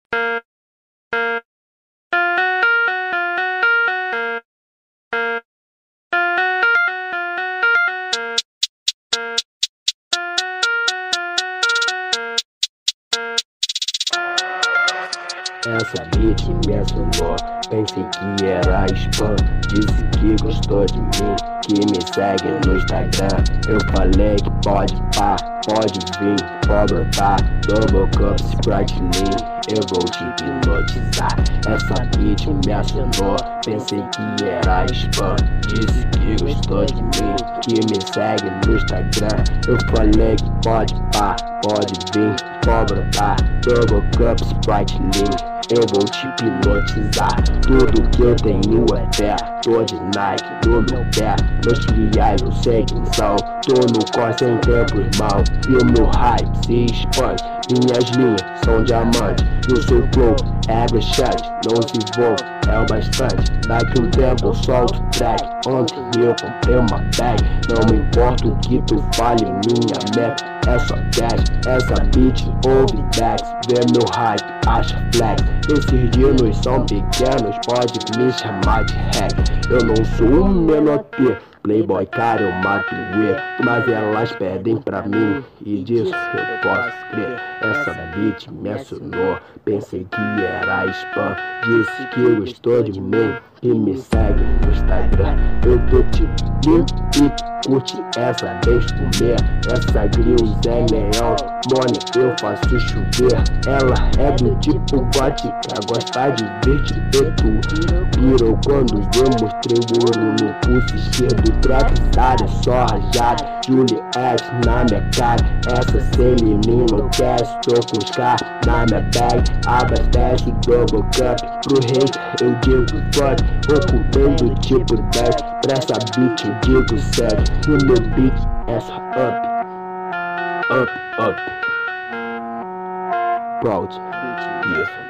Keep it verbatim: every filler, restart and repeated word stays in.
Essa beat me acionou, pensei que era spam. Disse que gostou de mim, que me segue no Instagram. Eu falei que pode pá, pode vir, pode brotar. Double cup, Sprite Lean, eu vou te hipnotizar. Essa beat me acionou, pensei que era spam. Disse que gostou de mim, que me segue no Instagram. Eu falei que pode pá, pode vir, pode brotar. Double cup, Sprite Lean, eu vou te hipnotizar. Tudo que eu tenho é fé. Tô de Nike no meu pé. Meus filiais eu sei quem são. Tô no corre sem tempo, irmão. E o meu hype se expande. Minhas linhas são diamante. E o seu flow é broxante. Não se envolve, é o bastante. Daqui um tempo eu solto track. Ontem eu comprei uma bag. Não me importa o que tu fale, minha meta é só cash. Essa beat ouve backs. Vê meu hype, acha flex. Esses dinos são pequenos, pode me chamar de hack. Eu não sou um menor-T, playboy cara eu mato o E. Mas elas pedem pra mim, e disso eu posso crer. Essa beat me acionou, pensei que era spam. Disse que gostou de mim, e me segue no Instagram. Eu tô te e curte essa vez comer. Essa grills é leão, money eu faço chover. Ela é do tipo gótica, gosta de ver te petu. Pirou quando eu mostrei o ouro no pulso cheio do trapezado, só rajado. Juliette na minha cara, essa Celine não quer. Estou com os caras na minha bag, abastece double cup. Pro rei eu digo fuck, ocupei do tipo dez. Pra essa beat eu digo sério, e o meu beat é só up, up, up. Proud, yeah.